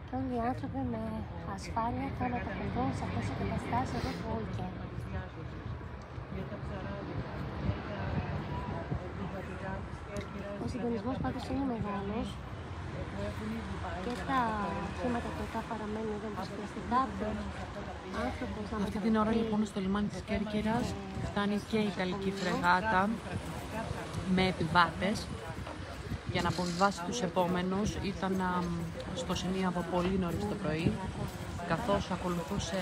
και όλοι οι άνθρωποι με ασφάλεια θα μεταφερθούν σε αυτές τις εγκαταστάσεις εδώ του ΟΙΚΕ. Ο συντονισμός πάντως είναι μεγάλος και τα θύματα του ΕΚΑ παραμένουν εδώ προσφυλαστικά. Αυτή την ώρα λοιπόν στο λιμάνι της Κέρκυρας φτάνει και η Ιταλική φρεγάτα με επιβάτες για να αποβιβάσει τους επόμενους. Ήταν στο σημείο από πολύ νωρίς το πρωί, καθώς ακολουθούσε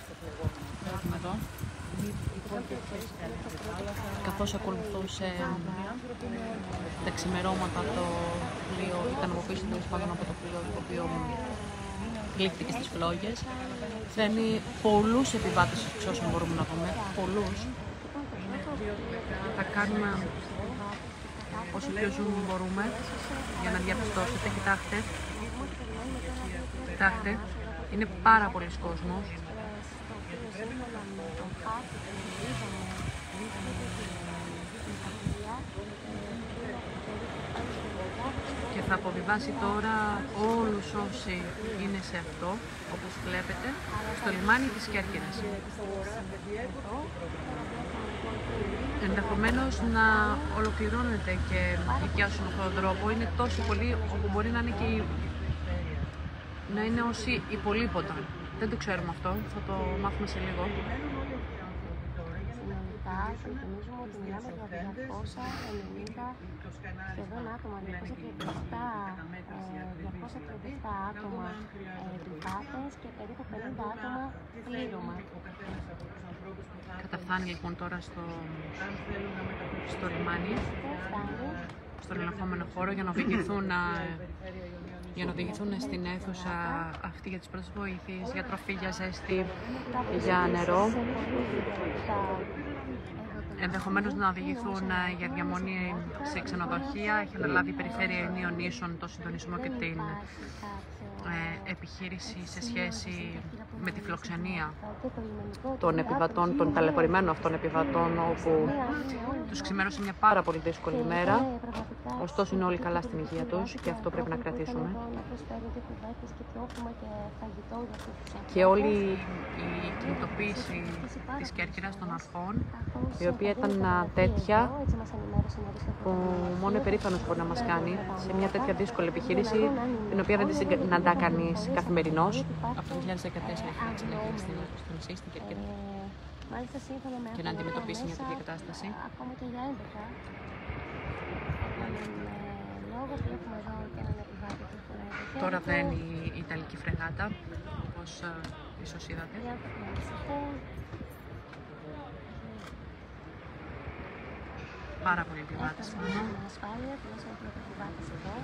τα ξημερώματα το πλοίο, ήταν από πίσω από το πλοίο το οποίο πλήχθηκε στις φλόγες. Φέρνει πολλούς επιβάτες, εξ όσων μπορούμε να πούμε, πολλούς. Θα κάνουμε όσο πιο zoom μπορούμε για να διαπιστώσετε. Κοιτάξτε, είναι πάρα πολλοί κόσμος. Και θα αποβιβάσει τώρα όλους όσοι είναι σε αυτό, όπως βλέπετε, στο λιμάνι της Κέρκυρας. Ενδεχομένως να ολοκληρώνεται και νοικιάσουν αυτόν τον τρόπο. Είναι τόσο πολύ όπου μπορεί να είναι και να είναι όσοι υπολείπονταν. Δεν το ξέρουμε αυτό, θα το μάθουμε σε λίγο. Συνολικά, συνηθίζουμε ότι μιλάμε για 290 σχεδόν άτομα, 237 άτομα επιβάτες και περίπου 50 άτομα πλήρωμα. Καταφθάνει λοιπόν τώρα στο λιμάνι, στον ελεγχόμενο χώρο για να οδηγηθούν στην αίθουσα αυτή για τις πρώτες βοήθειες, για τροφή, για ζέστη, για νερό. Ενδεχομένως να οδηγηθούν για διαμονή σε ξενοδοχεία. Έχει αναλάβει η Περιφέρεια Ηνίων Νήσων το συντονισμό και την επιχείρηση σε σχέση με τη φιλοξενία των επιβατών, των ταλαιπωρημένων αυτών επιβατών, όπου τους ξημέρωσε μια πάρα πολύ δύσκολη ημέρα. Ωστόσο είναι όλοι καλά στην υγεία τους και αυτό πρέπει να κρατήσουμε. Και όλη η κινητοποίηση της Κέρκυρας των αρχών, η οποία ήταν τέτοια που μόνο υπερήφανος μπορεί να μας κάνει σε μια τέτοια δύσκολη επιχείρηση, την οποία δεν τη συναντά κανείς καθημερινώς. Από το 2014 έχει στο νησί, στην Κέρκυρα, και να αντιμετωπίσει μια τέτοια κατάσταση. Ακόμα και για 11. Λόγω που έχουμε εδώ και έναν επιβάτη που φοράει. Τώρα βαίνει η Ιταλική φρεγάτα, όπως ίσως είδατε. Πάρα πολλοί επιβάτες μόνο. Ασφάλεια, τουλάχιστον έχουμε επιβάτες εδώ.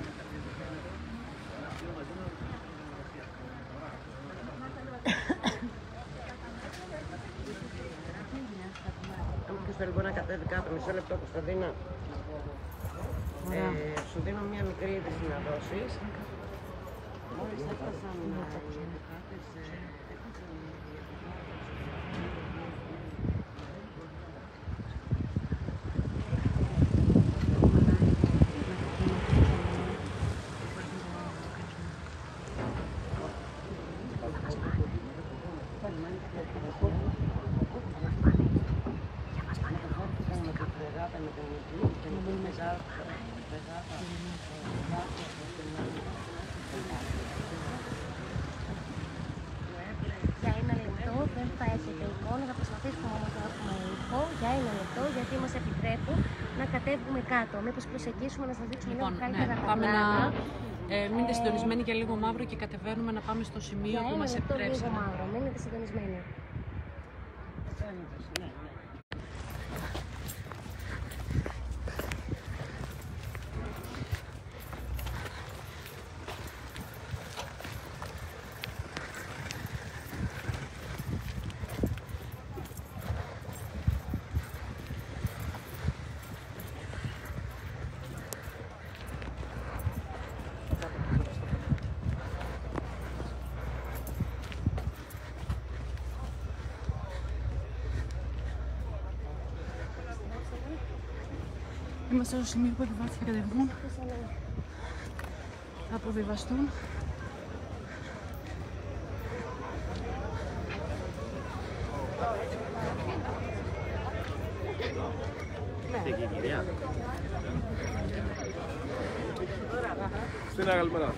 Όποιος θέλει μπορεί να κατέβει κάτω. Μισό λεπτό, Κωνσταντίνα. Σου δίνω μια μικρή είδηση να δώσεις. Μόλις έφτασαν για ένα λεπτό δεν θα έχετε εικόνα, θα προσπαθήσουμε όμως να έχουμε ήχο για ένα λεπτό, γιατί μας επιτρέπουν να κατέβουμε κάτω. Μήπως προσεγγίσουμε να σας δείξουμε λίγο καλύτερα τα πάμε πλάνα. να μείνετε συντονισμένοι για λίγο μαύρο και κατεβαίνουμε να πάμε στο σημείο που μας επιτρέψει. Λίγο μαύρο, μείνετε συντονισμένοι. Είμαστε στο σημείο που οι επιβάτες θα κατεβούν, θα αποβιβαστούν Είστε εκεί, κυρία. Στείλα καλημέρα.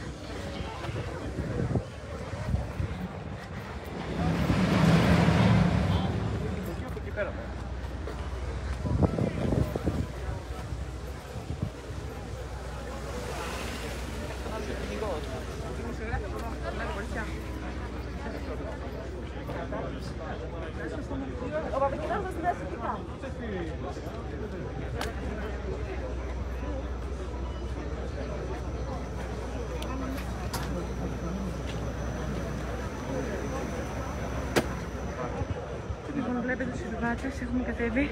Λοιπόν, βλέπετε τους επιβάτες, έχουμε κατέβει.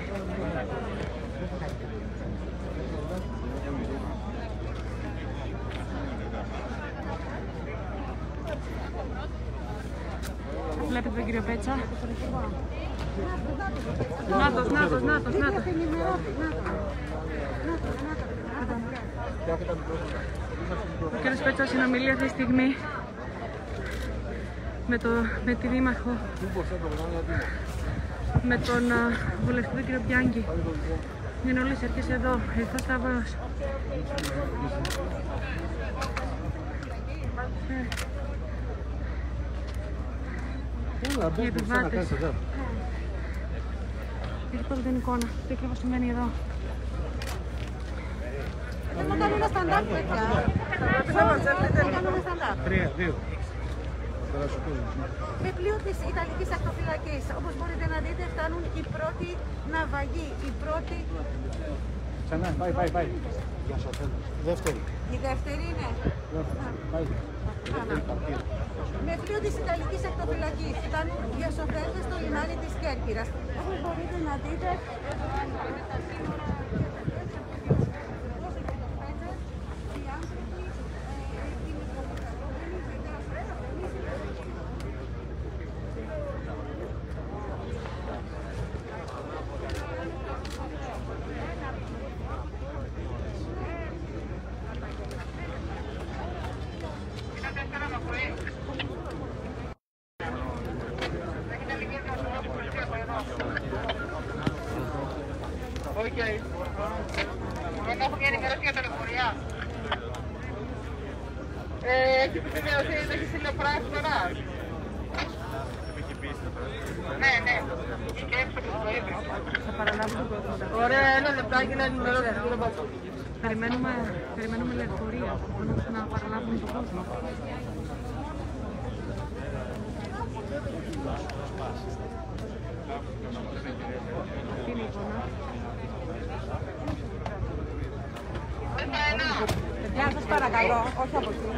Βλέπετε τον κύριο Πέτσα. Νάτος. Ο κύριος Πέτσας συνομιλεί αυτή τη στιγμή με τη Δήμαρχο, με τον βουλευτή τον κύριο Πιάνγκη. Είναι όλες οι αρχές εδώ, ήρθα Σταύρος. Οι επιβάτες. Ήρθε πρώτα την εικόνα, τι ακριβώς σημαίνει εδώ. Να κάνω ένα stand-up, παιδιά. Να κάνω ένα stand-up. 3-2. Με πλοίο της Ιταλικής Ακτοφυλακής, όπως μπορείτε να δείτε, φτάνουν οι πρώτοι ναυαγοί, οι πρώτοι... Ξανά, πάει. Δεύτερη. Η δεύτερη είναι. Με πλοίο της Ιταλικής Ακτοφυλακής φτάνουν οι ασωθέντες στο λιμάνι της Κέρκυρας. Όπως μπορείτε να δείτε... Δεν έχω μια ενημέρωση για τα λεωφορεία. Έχει επιβεβαιωθεί, έχει στείλει ο πράσινος. Ναι. Και έξω και στο ίδιο. Θα παραλάβω τον κόσμο. Ωραία, ένα λεπτάκι να ενημερώσω. Περιμένουμε λεωφορεία να παραλάβουν τον κόσμο. Αυτή είναι η εικόνα. Παιδιά, σας παρακαλώ, όχι από εκεί.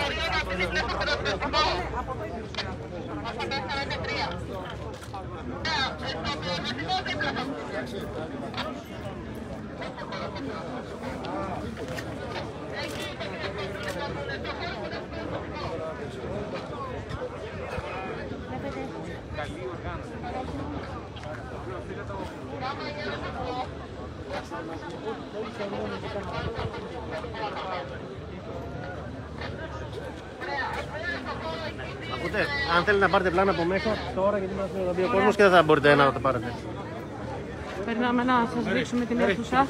Ακούτε, αν θέλετε να πάρετε πλάνα από μέσα τώρα, γιατί μας θα μπει ο κόσμος και δεν θα μπορείτε να το πάρετε. Περνάμε να σας δείξουμε την αίθουσα.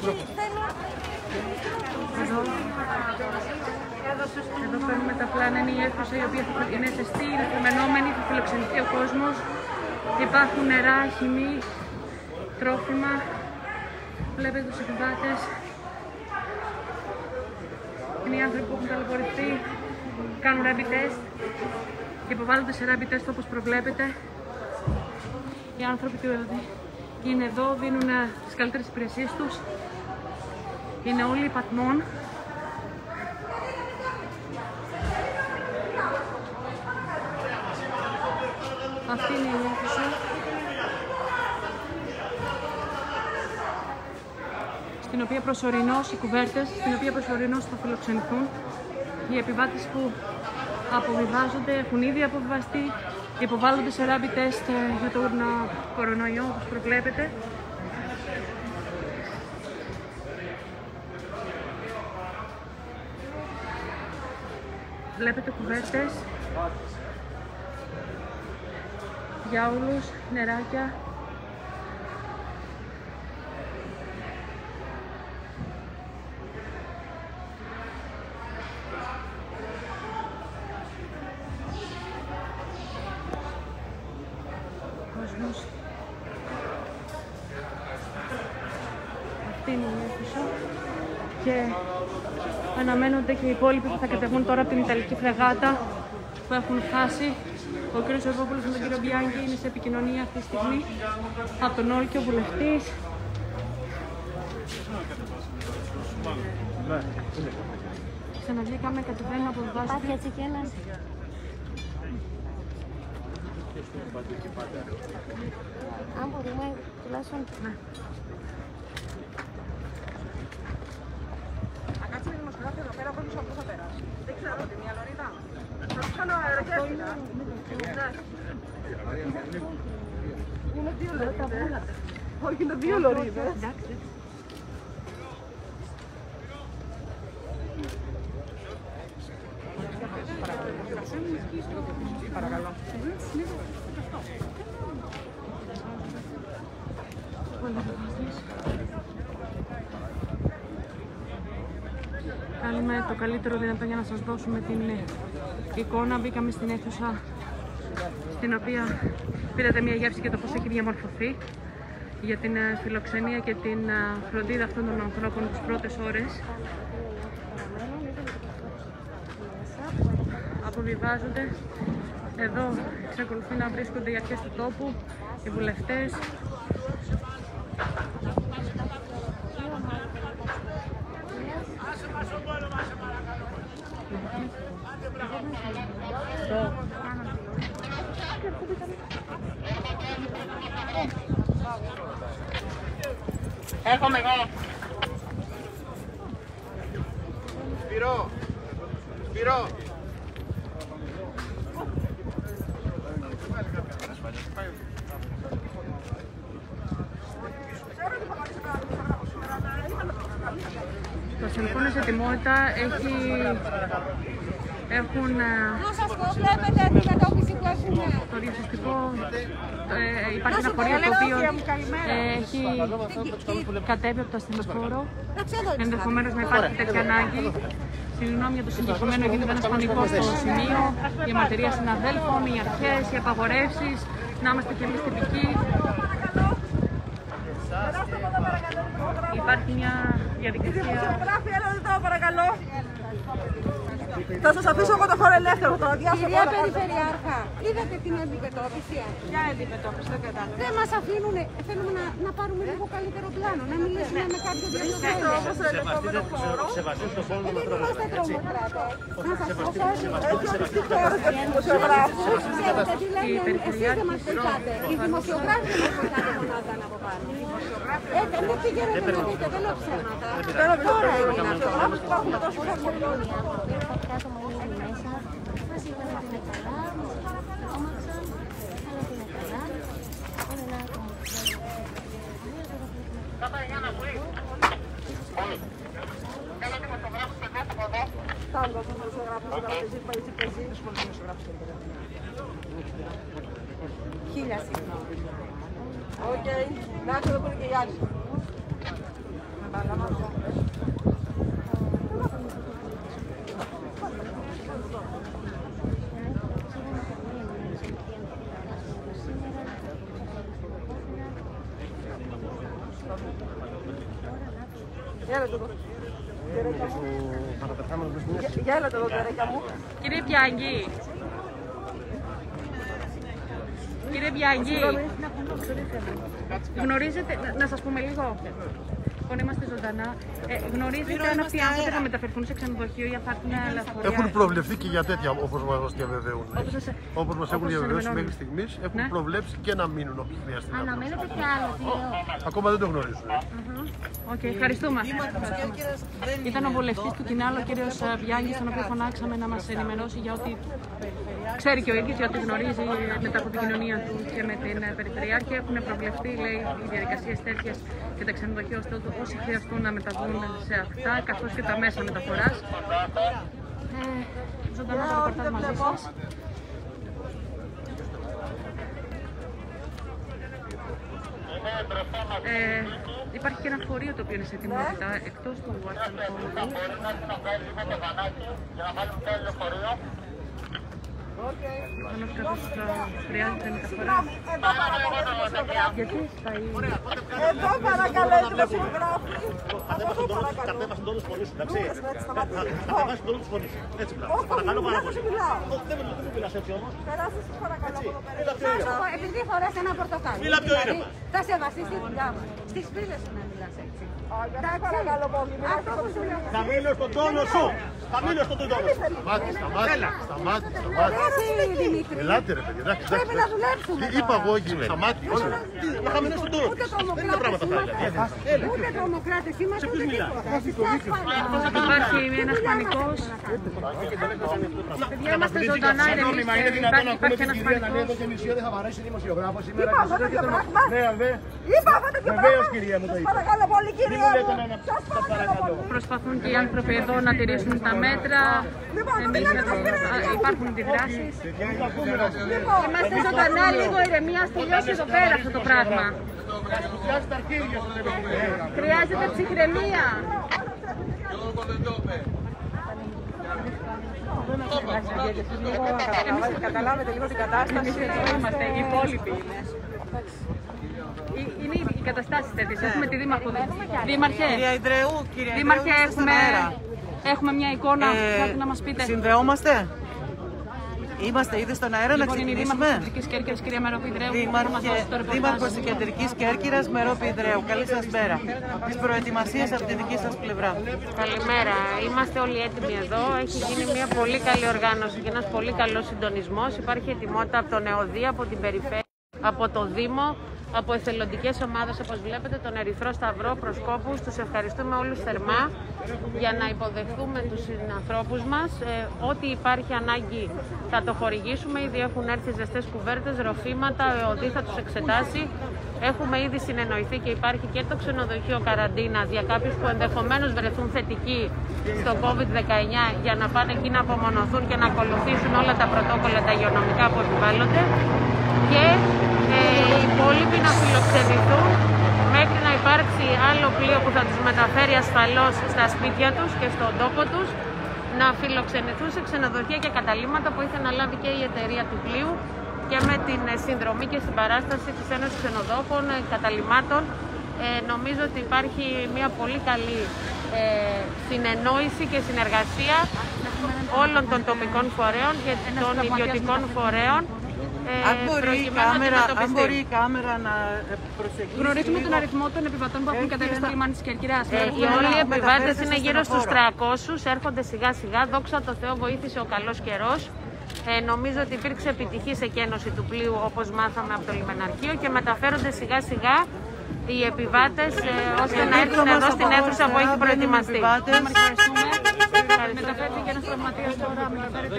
Εδώ παίρνουμε τα πλάνα, είναι η αίθουσα η οποία είναι ζεστή, είναι θερμενόμενη, θα φιλοξενηθεί ο κόσμος. Υπάρχουν νερά, χυμή, τρόφιμα. Βλέπετε τους επιβάτες. Είναι οι άνθρωποι που έχουν ταλαιπωρηθεί, κάνουν rapid test και υποβάλλονται σε rapid test όπως προβλέπετε. Οι άνθρωποι είναι εδώ, δίνουν τις καλύτερες υπηρεσίες τους. Είναι όλοι υπατμών. Αυτή είναι η αίθουσα. Στην οποία προσωρινώς οι κουβέρτες, στην οποία προσωρινώς θα φιλοξενηθούν. Οι επιβάτες που αποβιβάζονται, έχουν ήδη αποβιβαστεί, υποβάλλονται σε rapid test για τον κορονοϊό, όπως προβλέπετε. Βλέπετε κουβέρτες για όλους, νεράκια. είναι η αίθουσα και αναμένονται και οι υπόλοιποι που θα κατεβούν τώρα από την Ιταλική φρεγάτα που έχουν φτάσει. Ο κ. Ζερβόπουλος με τον κ. Μπιάνκι είναι σε επικοινωνία αυτή τη στιγμή από τον Όλκιο, βουλευτής. Ξαναβγήκαμε, κατεβαίνουμε από βάση. Πάτια τσικένας. Αν μπορούμε, τουλάχιστον. Ναι. Θα κάτσει η δημοσιογράφη εδώ πέρα, πώς θα περάσει. Δεν ξέρω, τη μία λωρίδα. Θα σου κάνω αερογέφυρα. Είναι δύο λωρίδες. Όχι, είναι δύο λωρίδες. Παρακαλώ. Κάνουμε το καλύτερο δυνατό για να σας δώσουμε την εικόνα. Μπήκαμε στην αίθουσα στην οποία πήρατε μια γεύση για το πώς έχει διαμορφωθεί για την φιλοξενία και την φροντίδα αυτών των ανθρώπων τις πρώτες ώρες. Αποβιβάζονται. Εδώ εξακολουθεί να βρίσκονται οι αρχές του τόπου, οι βουλευτές. Έρχομαι εγώ. Σπυρό. Σπυρό. Το αστυνομικό είναι σε ετοιμότητα, έχουν Βλέπετε την αντιμετώπιση που έχουμε. το διασωστικό, υπάρχει ένα φορείο το οποίο έχει κατέβει από το ασθενοφόρο, ενδεχομένως να υπάρχει τέτοια ανάγκη. Συγγνώμη για το συγκεκριμένο, γίνεται ένας πανικός στο σημείο, η διαμαρτυρία συναδέλφων, οι αρχές, οι απαγορεύσεις, να είμαστε και εμείς τυπικοί. Υπάρχει μια διαδικασία. Δημοσιογράφοι, έλα εδώ παρακαλώ. Θα σας αφήσω εγώ το χώρο ελεύθερο τώρα. Κυρία Περιφερειάρχα, είδατε την αντιμετώπιση. Ποια αντιμετώπιση, δεν κατάλαβα. Δεν μας αφήνουν, θέλουμε να πάρουμε λίγο καλύτερο πλάνο, να μιλήσουμε με κάποιον διαδικασία. Όμως στο επόμενο χώρο. Σεβαστείτε τον πόλεμο Δεν είμαστε τρομοκράτες. Να σας πω κάτι. Έτσι οριστεί χώρο για τους δημοσιογράφους. Ξέρετε τι λένε, εσείς δεν μας βοηθάτε. Οι δημοσιογράφοι δεν μας βοηθάτε μονάδα από πάνω. Δεν πηγαίνετε να δείτε, δεν λέω ψέματα. Τώρα έγινε αυτό. Υπάρχουν τόσους ανθρώπους. Τα άτομα είναι μέσα, μας είπαν ότι είναι καλά, μας τρόμαξαν, αλλά ότι είναι καλά. Είναι ένα άτομο που Χίλια συγγνώμη. Οκ, να έρθω εδώ που είναι και οι άλλοι. Για έλατε εδώ, τερέκια μου. Κύριε Μπιάνκι, κύριε Μπιάνκι, γνωρίζετε, να σας πούμε λίγο, λοιπόν είμαστε ζωντανά, γνωρίζετε αν αυτοί οι άνθρωποι θα μεταφερθούν σε ξενοδοχείο ή αν θα έρθουν λεωφορεία? Έχουν προβλεφθεί και για τέτοια, όπως μας διαβεβαιούν. Όπως μας έχουν διαβεβαιώσει μέχρι στιγμής, έχουν προβλέψει και να μείνουν όποιοι χρειαστεί. αναμένεται και άλλο δύο. Ακόμα δεν το γνωρίζουν. Οκ, ευχαριστούμε. Ήταν ο βουλευτής του Κινάλο, ο κύριος Μπιάνκης, τον οποίο φωνάξαμε να μας ενημερώσει για ό,τι ξέρει και ο ίδιος, για ό,τι γνωρίζει μετά από την κοινωνία του και με την Περιφερειάρχη. Έχουν προβλεφθεί, λέει, οι διαδικασίες τέτοιες και τα ξενοδοχεία, ώστε όσοι χρειαστούν να μεταβούν σε αυτά, καθώς και τα μέσα μεταφοράς. Ζωντανά το ρεπορτάζ μαζί σας. Υπάρχει και ένα φορείο το οποίο είναι σε ετοιμότητα εκτός του αστυνομικού. Προφανώς κάποιος χρειάζεται μεταφορά. Γιατί πάει... Εδώ παρακαλώ, οι δημοσιογράφοι. Κατέβασαν τον τόνο της φωνής σου, εντάξει. Κατέβασαν τον τόνο της φωνής σου. Έτσι μιλάω. Παρακαλώ πάρα πολύ. Δεν μου μιλάς έτσι όμως. Περάστε σας παρακαλώ από εδώ πέρα. Επειδή φοράς ένα πορτοκάλι. Μίλα πιο ήρεμα. Θα σεβαστείς τη δουλειά μου. Στις φίλες σου να μιλάς έτσι. Παρακαλώ πολύ. Αυτό που σου λέω. Θα μείνω στον τόνο σου. Θα μείνω στον τόνο σου. Σταμάτη. Ελάτε ρε παιδιά. Πρέπει να δουλέψουμε. Είπα εγώ εκεί. Σταμάτη. Να χαμηλώσω τον τόνο. Δεν είναι πράγματα αυτά. Ούτε τρομοκράτες είμαστε, ούτε τίποτα. Υπάρχει ένας πανικός. Παιδιά, είμαστε ζωντανά, υπάρχει ένας πανικός. Δεν θα βαρέσει δημοσιογράφο σήμερα. Είπα αυτό το πράγμα. Είπα αυτό το πράγμα. Βεβαίως, κυρία μου, το είπα. Παρακαλώ πολύ, κυρία μου. Σας παρακαλώ. Προσπαθούν και οι άνθρωποι εδώ να τηρήσουν τα μέτρα. Υπάρχουν αντιδράσεις. Είμαστε ζωντανά, λίγο ηρεμία, τελειώσει εδώ πέρα αυτό το πράγμα. Χρειάζεται ψυχραιμία. Εμείς καταλάβετε λίγο την κατάσταση. Είμαστε, οι υπόλοιποι είναι. Είναι οι καταστάσεις τέτοιες. Έχουμε τη Δήμαρχο. Δήμαρχε, Δήμαρχε, έχουμε μια εικόνα. Θέλετε να μας πείτε. Συνδεόμαστε. Είμαστε ήδη στον αέρα, να ξεκινήσουμε. Δήμαρχος της Κεντρικής Κέρκυρας, Μερόπη Ιδρέου. Καλή σας μέρα. Τις προετοιμασίες από τη δική σας πλευρά. Καλημέρα. Είμαστε όλοι έτοιμοι εδώ. Έχει γίνει μια πολύ καλή οργάνωση και ένας πολύ καλός συντονισμός. Υπάρχει ετοιμότητα από τον ΕΟΔΗ, από την Περιφέρεια, από το Δήμο, από εθελοντικές ομάδες, όπως βλέπετε, τον Ερυθρό Σταυρό, προσκόπους. Τους ευχαριστούμε όλους θερμά για να υποδεχθούμε τους συνανθρώπους μας. Ό,τι υπάρχει ανάγκη θα το χορηγήσουμε. Ήδη έχουν έρθει ζεστές κουβέρτες, ροφήματα, ο ΕΟΔΗ θα τους εξετάσει. Έχουμε ήδη συνεννοηθεί και υπάρχει και το ξενοδοχείο καραντίνας για κάποιους που ενδεχομένως βρεθούν θετικοί στο COVID-19 για να πάνε εκεί να απομονωθούν και να ακολουθήσουν όλα τα πρωτόκολλα, τα υγειονομικά που επιβάλλονται. Και οι υπόλοιποι να φιλοξενηθούν μέχρι να υπάρξει άλλο πλοίο που θα τους μεταφέρει ασφαλώς στα σπίτια τους και στον τόπο τους, να φιλοξενηθούν σε ξενοδοχεία και καταλύματα που είχε αναλάβει και η εταιρεία του πλοίου και με την συνδρομή και συμπαράσταση της Ένωσης Ξενοδόχων Καταλυμάτων. Νομίζω ότι υπάρχει μια πολύ καλή συνεννόηση και συνεργασία όλων των τοπικών φορέων και των ιδιωτικών φορέων. Αν μπορεί η κάμερα να προσεγγίσει. Γνωρίζουμε τον αριθμό των επιβατών που έχουν κατέβει στο λιμάνι της Κερκυράς. Οι όλοι οι επιβάτες είναι γύρω στους 300, έρχονται σιγά σιγά. Δόξα τω Θεώ, βοήθησε ο καλός καιρός. Νομίζω ότι υπήρξε επιτυχής εκένωση του πλοίου, όπως μάθαμε από το λιμεναρχείο, και μεταφέρονται σιγά σιγά οι επιβάτες ώστε να έρθουν εδώ στην αίθουσα που έχει προετοιμαστεί. Μεταφέρθηκε ένας τραυματίας τώρα, μεταφέρεται...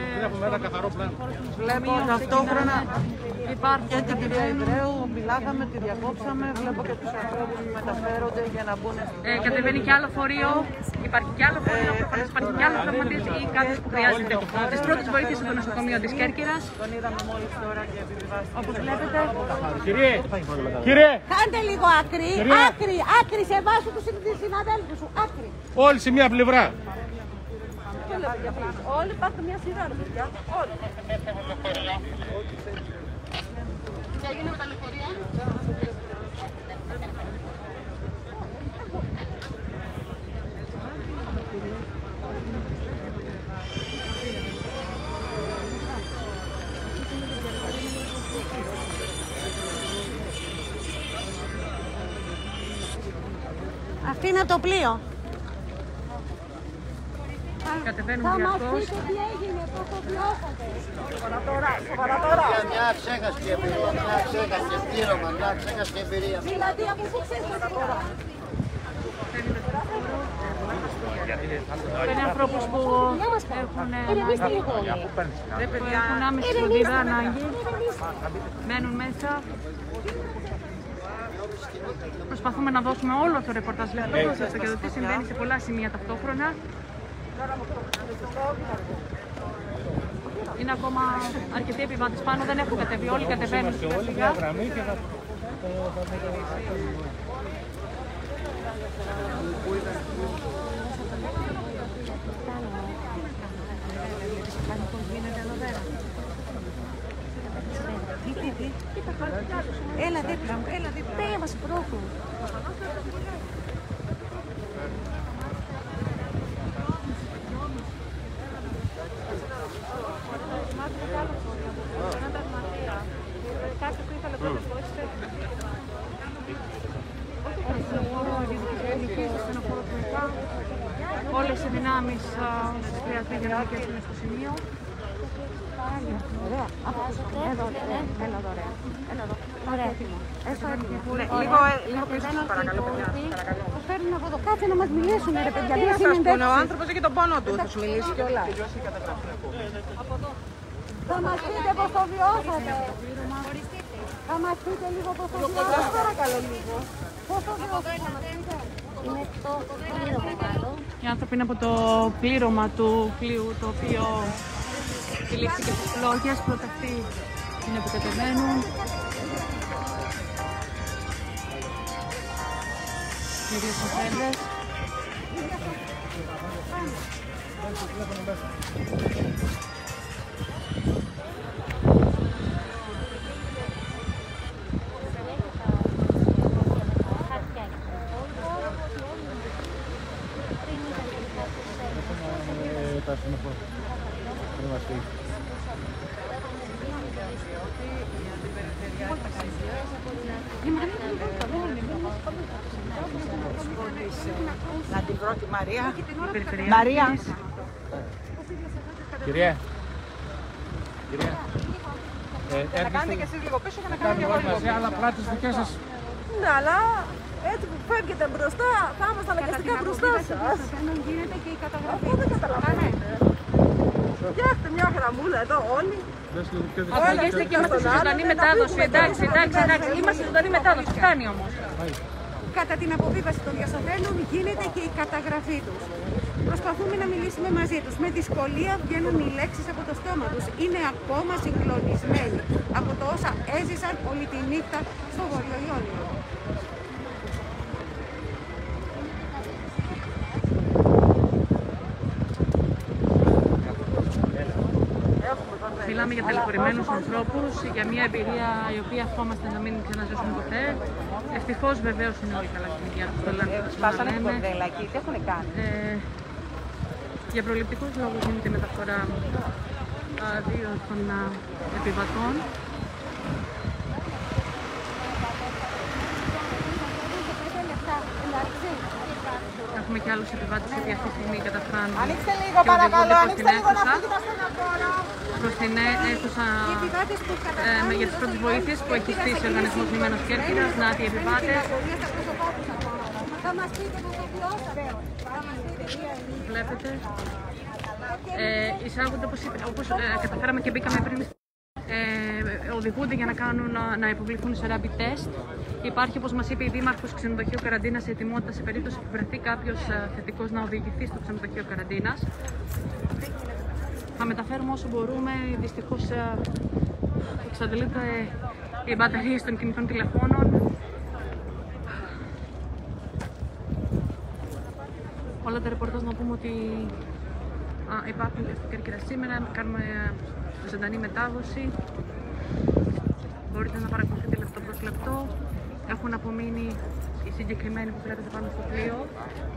Βλέπω ταυτόχρονα και την κυρία Ιδρέου, μιλάγαμε, τη διακόψαμε, βλέπω και τους ανθρώπους που μεταφέρονται για να μπουν στην κατεβαίνει κι άλλο φορείο, υπάρχει κι άλλο φορείο, υπάρχει κι άλλο τραυματίας ή κάποιος που χρειάζεται τις πρώτες βοήθειες στο νοσοκομείο της Κέρκυρας. Τον είδαμε μόλις τώρα και επιβιβάστηκε. Όπως βλέπετε. Κύριε! Κάντε λίγο άκρη, άκρη σε βάση του συναδέλφου σου, άκρη. Όλοι σε μία πλευρά. Όλοι υπάρχουν μια σειρά, ρε παιδιά. Όλοι. Αυτό είναι το πλοίο. Κατεβαίνουν διαρκώς. Θα μας πείτε τι έγινε, πώς το βιώσατε. Μια ξέχαστη εμπειρία, μια ξέχαστη πλήρωμα, μια ξέχαστη εμπειρία. Δηλαδή από πού ξέρετε τώρα. Είναι ανθρώπους που έχουν άμεση φροντίδα ανάγκη, μένουν μέσα. Προσπαθούμε να δώσουμε όλο το ρεπορτάζ λεπτό και το τι συμβαίνει σε πολλά σημεία ταυτόχρονα. Είναι ακόμα αρκετοί επιβάτες πάνω, δεν έχουν κατεβεί, όλοι κατεβαίνουν σιγά σιγά. Δίδυ. Έλα δίπλα μου, έλα δίπλα μου. Πέ μας πρώτου. Όλες οι δυνάμεις χρειάζεται για να νικήσουμε στο σημείο. Ωραία. Εδώ, έλα εδώ, ωραία. Έλα εδώ. Ωραία. Λίγο πίσω σας παρακαλώ, παιδιά. Το φέρνουν από εδώ. Κάτσε να μας μιλήσουν, ρε παιδιά. Τι να σας πούνε, ο άνθρωπος έχει τον πόνο του. Θα σου μιλήσει κιόλας. Θα μας πείτε πως το βιώσατε. Θα μας πείτε λίγο πως το βιώσατε. Παρακαλώ λίγο. Πώς το βιώσατε, θα μας πείτε. Είναι το πλήρωμα πάνω. Οι άνθρωποι είναι από το πλήρωμα του πλοίου, το οποίο τυλίχθηκε στις φλόγες. Πρώτα αυτοί είναι που κατεβαίνουν. Κυρίως οφέλες. Να την βρω τη Μαρία. Μαρία. Κυρία. Να κάνετε και εσείς λίγο πίσω και να κάνετε και εγώ λίγο πίσω. Αλλά πλάτες δικές σας. Ναι, αλλά έτσι που φεύγετε μπροστά, θα είμαστε αναγκαστικά μπροστά σας. Δεν γίνεται και η καταγραφή. Αυτό δεν καταλαβαίνετε. Φτιάχτε μια γραμμούλα εδώ όλοι. Απολογίστε και είμαστε στη ζωντανή μετάδοση. Εντάξει, είμαστε στη ζωντανή μετάδοση. Φτάνει όμως. Κατά την αποβίβαση των διασωθέντων γίνεται και η καταγραφή τους. Προσπαθούμε να μιλήσουμε μαζί τους. Με δυσκολία βγαίνουν οι λέξεις από το στόμα τους. Είναι ακόμα συγκλονισμένοι από το όσα έζησαν όλη τη νύχτα στο Βόρειο Ιόνιο. Μιλάμε για ταλαιπωρημένους ανθρώπους, για μια εμπειρία η οποία ευχόμαστε να μην ξαναζήσουμε ποτέ. Ευτυχώς βεβαίως είναι όλοι καλά στην υγεία τους. Σπάσανε το κορδέλακι, τι έχουν κάνει. Για προληπτικούς λόγους γίνεται η μεταφορά δύο των επιβατών. Έχουμε και άλλους επιβάτες οι οποίοι αυτή τη στιγμή καταφράνουν. Ανοίξτε λίγο παρακαλώ, ανοίξτε λίγο να φύγει τα στεναχώρα. Προς την αίθουσα για τις πρώτες βοήθειες που έχει στήσει ο Οργανισμός Λιμένος Κέρκυρας, νάτοι επιβάτες. Θα μας πείτε πως το βιώσατε. Βλέπετε. Εισάγονται όπως καταφέραμε και μπήκαμε πριν. Οδηγούνται για να υποβληθούν σε rapid test. Υπάρχει, όπως μας είπε η Δήμαρχος, ξενοδοχείο καραντίνας σε ετοιμότητα σε περίπτωση που βρεθεί κάποιος θετικός να οδηγηθεί στο ξενοδοχείο καραντίνας. Θα μεταφέρουμε όσο μπορούμε. Δυστυχώς εξαντλείται οι μπαταρίες των κινητών τηλεφώνων. Όλα τα ρεπορτάζ να πούμε ότι υπάρχουν και στο Κέρκυρα σήμερα. Κάνουμε ζωντανή μετάδοση. Μπορείτε να παρακολουθείτε λεπτό προς λεπτό. Έχουν απομείνει οι συγκεκριμένοι που βλέπετε πάνω στο πλοίο.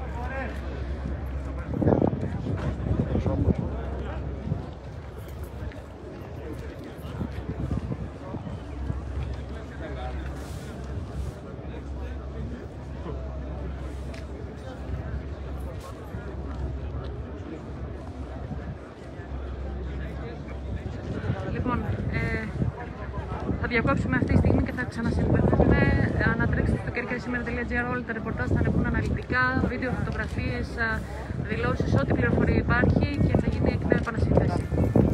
Λοιπόν, θα διακόψουμε αυτή τη στιγμή και θα ξανασυμβεβαιώσουμε. Ανατρέξτε στο kerkerasimera.gr, όλα τα ρεπορτάζ θα ανεβούν αναλυτικά, βίντεο, φωτογραφίες, δηλώσεις, ό,τι πληροφορία υπάρχει και θα γίνει εκ νέου επανασύνδεση.